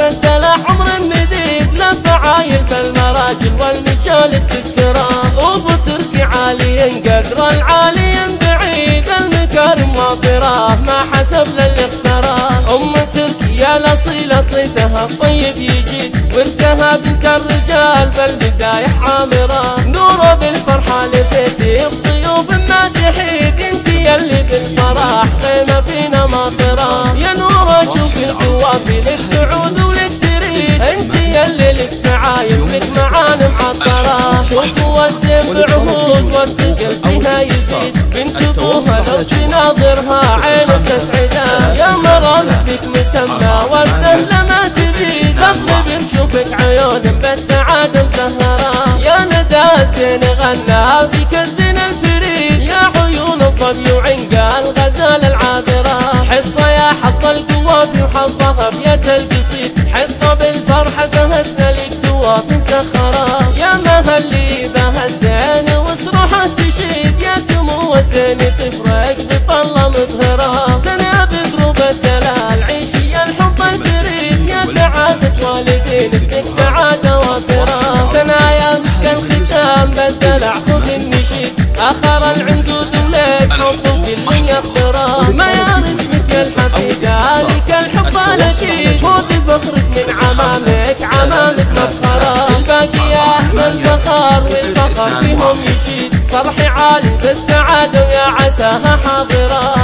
بدل عمر مديد لفعايل بالمراجل والمجالس تذكره. ابو تركي عالي قدر العالي بعيد المكارم واطره ما حسب للاخسره. ام تركي يا الاصيله صيتها الطيب يجيد ورثها بنت الرجال بالبدايه حامره. نوره بالفرحه لبيتي الضيوف ما تحيد انت يلي بالفرح خيمه فينا ماطره. يا نوره شوف القوافي لك تعود ولك تريد انت يلي لك فعايل لك معانا معطره. شوفوا الزين بعهود والثقل فيها يزيد بنت ابوها لو تناظرها عين تسعدها. يا مرام اسمك مسمى ورده لما تبيد اطلب نشوفك عيون بالسعاده مزهره. يا ندى الزين غنى بك الزين الفريد يا عيون الظبي وعنقى الغزال العابره. حصه يا حظ القوافي وحظها بيد القصيد حصه بالفرحه زهدنا للقواف مسخره. يا مهلي بها الزين وصروحه تشيد يا سمو الزين تفرق بطله مظهره. سنه بدروب الدلال عيشي يا الحب الفريد يا سعاده والدين بدك سعاده وافره. سنه يا مسك الختام بالدلع خذ النشيد اخر العنقود ولك حب كل يخبره. ما يا رسمك يا الحفيده لك الحب الاكيد خذ فخرك من عمامك عمامك مفخره. الباقي يا اهل الفخر والفخر فيهم يشيد صرحي عالي بالسعاده ويا عساها حاضره.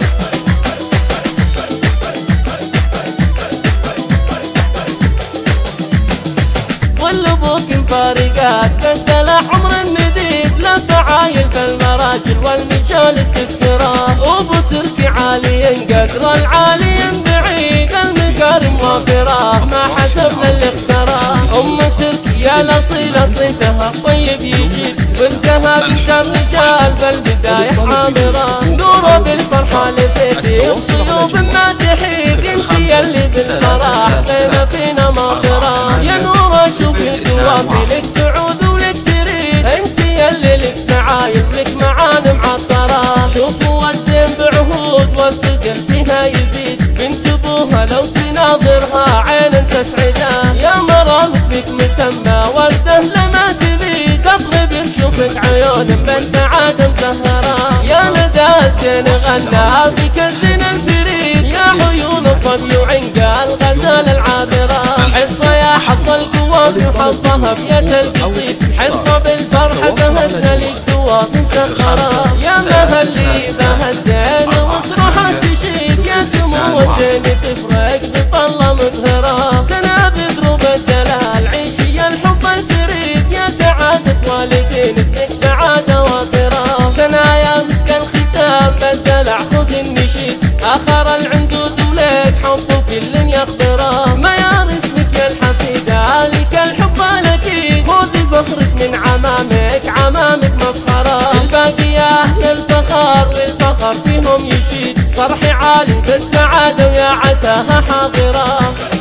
ظل ابوك مفارقات بدل عمر مديد لفعايل بالمراجل والمجالس تذكره. ابو تركي عالي قدر العالي بعيد المكارم وافره ما حسب للاخسره. ام تركي يا الاصيله صيتها الطيب يجيد ورثها بنت الرجال بالبدايه حامره. نوره بالفرحه لبيتي الضيوف ما تحيد انت يلي بالفرح خيمه فينا ماطره. يا نوره شوف القوافي لك تعود ولك تريد انت يلي لك فعايل لك معانا معطره. شوفوا الزين بعهود والثقل فيها يزيد بنت ابوها لو تناظرها عين تسعدها. يا مرام اسمك مسمى ورده لما تبيد اطلب نشوفك عيون بالسعاده مزهره. يا ندى الزين غنى بك الزين الفريد يا عيون الظبي وعنقى الغزال العابره. حصه يا حظ القوافي وحظها بيد القصيد حصه بالفرحه زهدنا للقواف مسخره. يا مهلي بها الزين وصروحه تشيد يا سمو الزين تفرق بطله مظهره. سنه بدروب الدلال عيشي يا الحب الفريد يا سعاده والدين بدك سعاده وافره. سنه يا مسك الختام بالدلع خذ النشيد اخر العنقود ولك حب كل يخبره. ما يا رسمك يا الحفيده لك الحب الاكيد خذ فخرك من عمامك عمامك مفخره. الباقي يا اهل الفخر والفخر فيهم يشيد صرحي عالي بالسعاده ويا عساها حاضره.